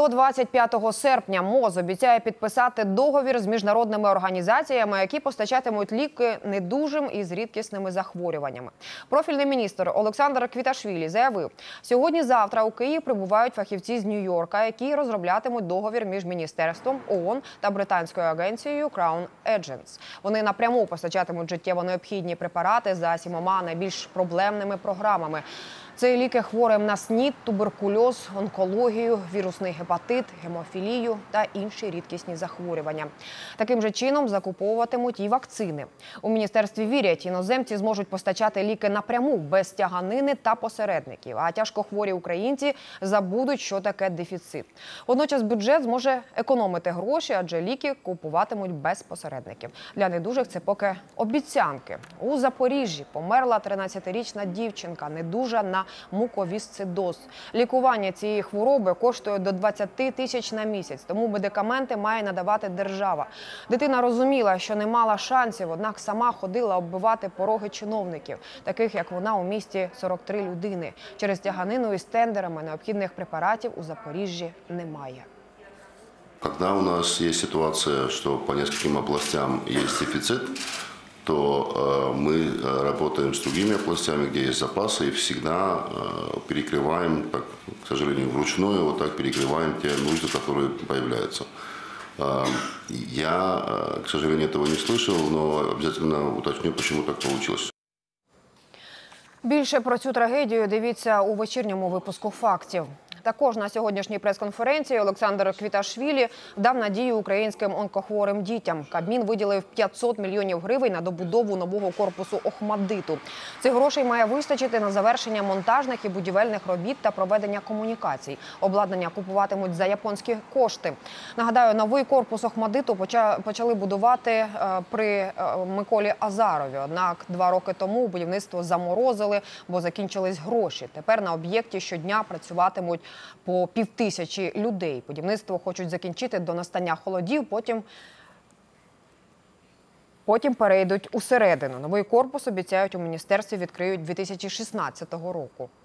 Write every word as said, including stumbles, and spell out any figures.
До двадцять п'ятого серпня МОЗ обіцяє підписати договір з міжнародними організаціями, які постачатимуть ліки недужим і з рідкісними захворюваннями. Профільний міністр Олександр Квіташвілі заявив, сьогодні-завтра у Київ прибувають фахівці з Нью-Йорка, які розроблятимуть договір між Міністерством, ООН та британською агенцією Crown Agents. Вони напряму постачатимуть життєво необхідні препарати за сімома найбільш проблемними програмами. Це ліки хворим на СНІД, туберкульоз, онкологію, вірусний гепатит, гемофілію та інші рідкісні захворювання. Таким же чином закуповуватимуть і вакцини. У міністерстві вірять, іноземці зможуть постачати ліки напряму, без тяганини та посередників. А тяжкохворі українці забудуть, що таке дефіцит. Водночас бюджет зможе економити гроші, адже ліки купуватимуть без посередників. Для недужих це поки обіцянки. У Запоріжжі померла тринадцятирічна дівчинка, недужа на муковісцидоз. Лікування цієї хвороби коштує до двадцяти тисяч на місяць, тому медикаменти має надавати держава. Дитина розуміла, що не мала шансів, однак сама ходила оббивати пороги чиновників, таких як вона у місті сорок три людини. Через тяганину із тендерами необхідних препаратів у Запоріжжі немає. Когда у нас есть ситуация, что по нескольким областям есть дефицит, то э, мы работаем с другими областями, где есть запасы, и всегда э, перекрываем, так, к сожалению, вручную, вот так перекрываем те нужды, которые появляются. Э, я, э, к сожалению, этого не слышал, но обязательно уточню, почему так получилось. Більше про цю трагедію дивіться у вечірньому випуску «Фактів». Також на сьогоднішній прес-конференції Олександр Квіташвілі дав надію українським онкохворим дітям. Кабмін виділив п'ятсот мільйонів гривень на добудову нового корпусу «Охматдиту». Цих грошей має вистачити на завершення монтажних і будівельних робіт та проведення комунікацій. Обладнання купуватимуть за японські кошти. Нагадаю, новий корпус «Охматдиту» почали будувати при Миколі Азарові. Однак два роки тому будівництво заморозили, бо закінчились гроші. Тепер на об'єкті щодня працюватимуть по півтисячі людей. Будівництво хочуть закінчити до настання холодів, потім, потім перейдуть усередину. Новий корпус, обіцяють, у міністерстві відкриють дві тисячі шістнадцятого року.